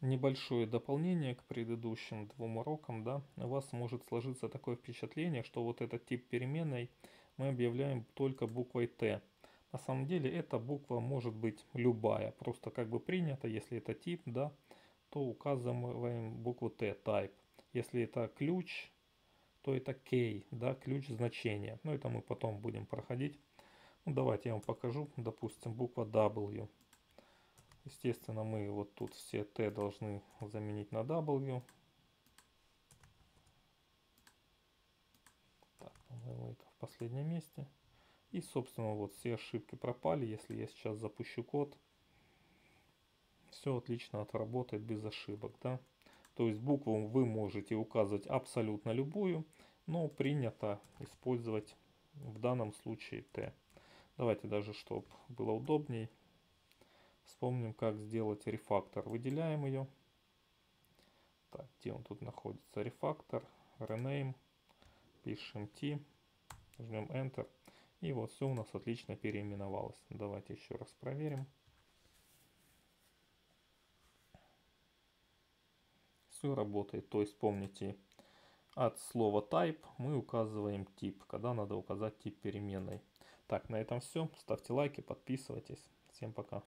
Небольшое дополнение к предыдущим двум урокам, да, у вас может сложиться такое впечатление, что вот этот тип переменной мы объявляем только буквой T. На самом деле эта буква может быть любая, просто как бы принято, если это тип, да, то указываем букву T, type. Если это ключ, то это key, да, ключ значения. Но это мы потом будем проходить. Ну, давайте я вам покажу, допустим, буква W. Естественно, мы вот тут все T должны заменить на W. Так, по-моему, это в последнем месте. И, собственно, вот все ошибки пропали. Если я сейчас запущу код, все отлично отработает без ошибок, да. То есть букву вы можете указывать абсолютно любую, но принято использовать в данном случае T. Давайте даже, чтобы было удобней, вспомним, как сделать рефактор. Выделяем ее. Так, где он тут находится? Рефактор, rename, пишем T, жмем Enter. И вот все у нас отлично переименовалось. Давайте еще раз проверим. Все работает. То есть помните, от слова type мы указываем тип, когда надо указать тип переменной. Так, на этом все. Ставьте лайки, подписывайтесь. Всем пока.